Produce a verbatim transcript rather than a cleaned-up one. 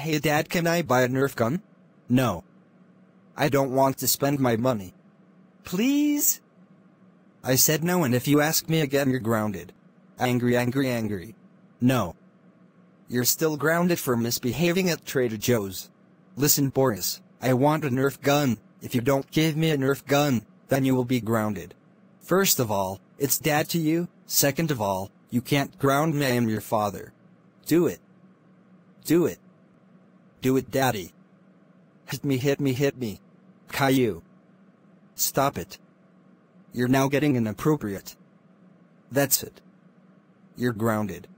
Hey Dad, can I buy a Nerf gun? No. I don't want to spend my money. Please? I said no, and if you ask me again, you're grounded. Angry, angry, angry. No. You're still grounded for misbehaving at Trader Joe's. Listen, Boris, I want a Nerf gun. If you don't give me a Nerf gun, then you will be grounded. First of all, it's Dad to you. Second of all, you can't ground me, I am your father. Do it. Do it. Do it, Daddy. Hit me, hit me, hit me. Caillou. Stop it. You're now getting inappropriate. That's it. You're grounded.